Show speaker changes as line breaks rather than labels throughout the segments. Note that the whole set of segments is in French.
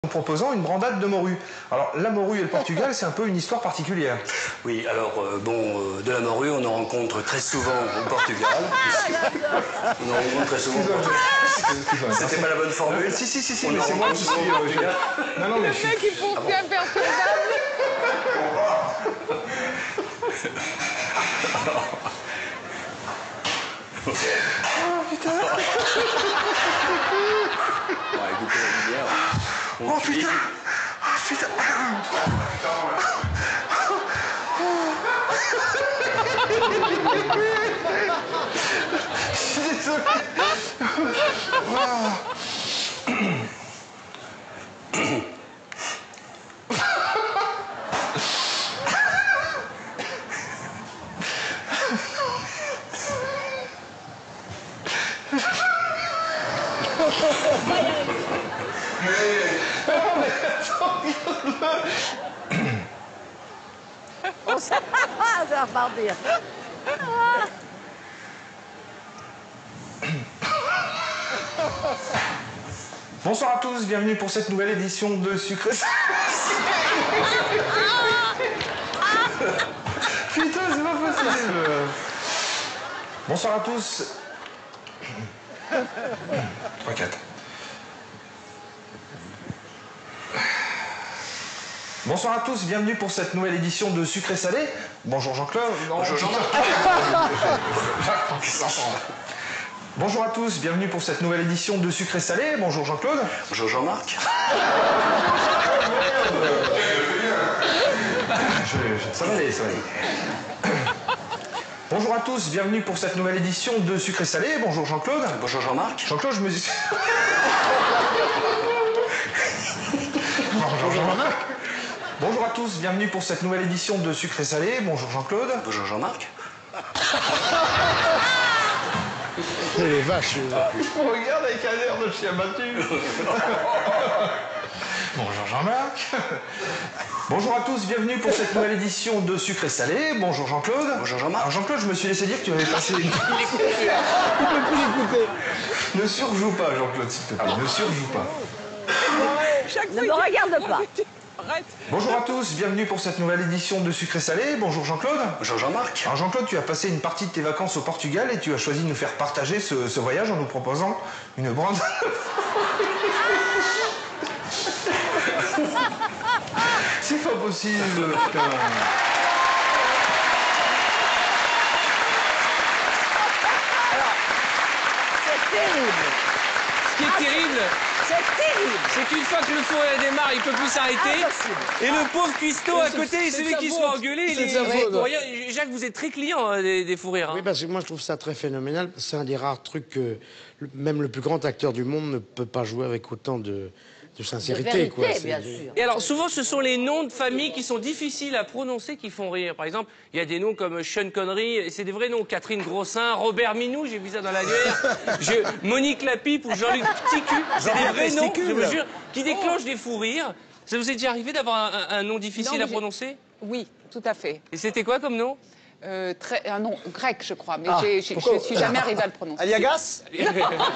En proposant une brandade de morue. Alors la morue et le Portugal, c'est un peu une histoire particulière.
Oui, alors de la morue, on en rencontre très souvent au Portugal. On en rencontre très souvent. C'était pas la bonne formule.
Si, mais c'est moi qui suis. Non, non, mais
le mec, il faut bien imperturbable.
Oh putain.
On va écouter la lumière.
Oh putain. Oh putain. Je suis désolé.
Ça va repartir.
Bonsoir à tous, bienvenue pour cette nouvelle édition de Sucré Salé. Putain, c'est pas possible. Bonsoir à tous. 3, 4. Bonsoir à tous, bienvenue pour cette nouvelle édition de Sucré Salé. Bonjour Jean-Claude.
Bonjour Jean-Marc.
Bonjour à tous, bienvenue pour cette nouvelle édition de Sucré Salé. Bonjour Jean-Claude.
Bonjour Jean-Marc.
Ça va aller, ça va aller. Bonjour à tous, bienvenue pour cette nouvelle édition de Sucré Salé. Bonjour Jean-Claude.
Bonjour Jean-Marc.
Jean-Claude, je me dis... Bonjour Jean-Marc. Bonjour à tous, bienvenue pour cette nouvelle édition de Sucré Salé. Bonjour Jean-Claude.
Bonjour Jean-Marc.
C'est les vaches.
On regarde avec un air de chien battu. Bonjour Jean-Marc. Bonjour à tous, bienvenue pour cette nouvelle édition de Sucré Salé. Bonjour Jean-Claude.
Bonjour Jean-Marc.
Alors Jean-Claude, je me suis laissé dire que tu avais passé une...
On peut plus l'écouter.
Ne surjoue pas Jean-Claude, s'il te plaît. Ne surjoue pas.
Ne me regarde pas.
Arrête.
Bonjour à tous, bienvenue pour cette nouvelle édition de Sucré Salé. Bonjour Jean-Claude.
Bonjour Jean-Marc.
Alors Jean-Claude, tu as passé une partie de tes vacances au Portugal et tu as choisi de nous faire partager ce voyage en nous proposant une brandade. C'est pas possible, putain.
C'est terrible.
Ce qui est terrible,
C'est terrible.
c'est qu'une fois que le fou rire démarre, il peut plus s'arrêter.
Impossible.
Et le pauvre cuistot à côté, c'est lui qui se fait engueuler.
C'est sa faute.
Pour rien. Jacques, vous êtes très client hein, des fous rires. Hein.
Oui, parce que moi, je trouve ça très phénoménal. C'est un des rares trucs que même le plus grand acteur du monde ne peut pas jouer avec autant de sincérité.
De vérité,
quoi.
bien sûr.
Et alors, souvent, ce sont les noms de famille qui sont difficiles à prononcer qui font rire. Par exemple, il y a des noms comme Sean Connery, et c'est des vrais noms. Catherine Grossin, Robert Minou, j'ai vu ça dans la guerre. Monique Lapipe ou Jean-Luc Ticu. C'est des vrais noms, je vous jure, qui déclenchent des fous rires. Ça vous est déjà arrivé d'avoir un nom difficile
Non,
à prononcer?
Oui, tout à fait.
Et c'était quoi comme nom?
Un nom grec, je crois, mais je
pourquoi
suis jamais arrivée à le prononcer.
Aliagas Iglesias.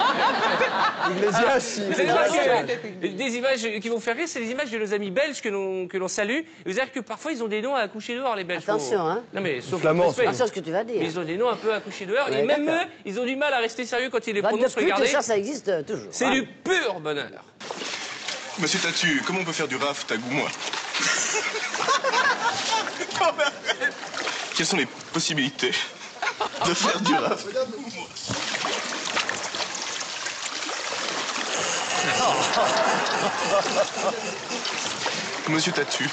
Vous allez voir que des images qui vont faire rire, c'est des images de nos amis belges que l'on salue. Et vous allez que parfois, ils ont des noms à accoucher dehors, les Belges.
Attention, hein.
Non, mais sauf
Flamand,
respect.
Attention à ce que tu vas dire.
Ils ont des noms un peu à coucher dehors.
Ouais,
et même
d'accord.
eux, ils ont du mal à rester sérieux quand ils les
Vanne de
prononcent.
pute,
Regardez,
ça existe toujours.
c'est
hein.
du pur bonheur.
Monsieur Tatu, comment on peut faire du raft à goût moi? Non, mais arrête. Quelles sont les possibilités de faire du raft à goût moi? Monsieur Tatu.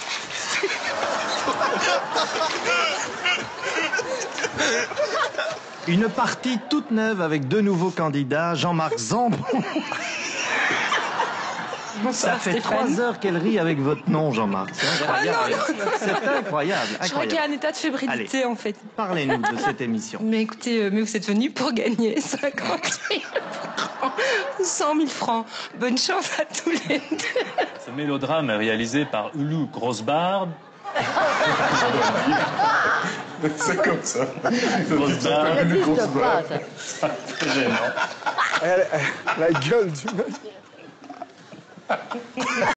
Une partie toute neuve avec deux nouveaux candidats, Jean-Marc Zambon. Ça fait 3 heures qu'elle rit avec votre nom, Jean-Marc. C'est incroyable. C'est incroyable.
Je crois qu'il y a un état de fébrilité,
Allez.
en fait.
Parlez-nous de cette émission.
Mais écoutez, mais vous êtes venu pour gagner 50 000 francs, 100 000 francs. Bonne chance à tous les deux.
Ce mélodrame est réalisé par Ulu Grossbard.
C'est comme ça.
Grossbard.
Ça n'existe pas, ça.
Très gênant.
La gueule du mec.